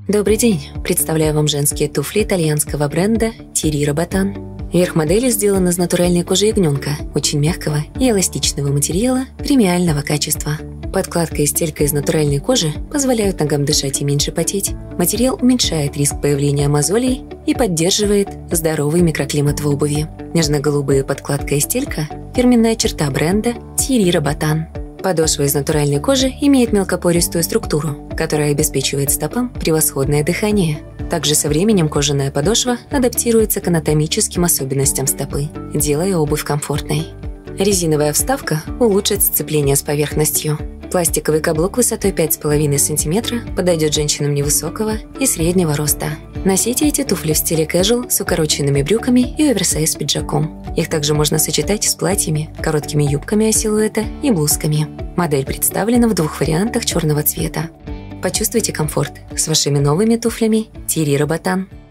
Добрый день! Представляю вам женские туфли итальянского бренда Thierry Robutin. Верх модели сделан из натуральной кожи ягненка, очень мягкого и эластичного материала премиального качества. Подкладка и стелька из натуральной кожи позволяют ногам дышать и меньше потеть. Материал уменьшает риск появления мозолей и поддерживает здоровый микроклимат в обуви. Нежно-голубые подкладка и стелька – фирменная черта бренда Thierry Robutin. Подошва из натуральной кожи имеет мелкопористую структуру, которая обеспечивает стопам превосходное дыхание. Также со временем кожаная подошва адаптируется к анатомическим особенностям стопы, делая обувь комфортной. Резиновая вставка улучшит сцепление с поверхностью. Пластиковый каблук высотой 5,5 см подойдет женщинам невысокого и среднего роста. Носите эти туфли в стиле casual с укороченными брюками и оверсайз пиджаком. Их также можно сочетать с платьями, короткими юбками силуэта и блузками. Модель представлена в двух вариантах черного цвета. Почувствуйте комфорт с вашими новыми туфлями Thierry Robutin.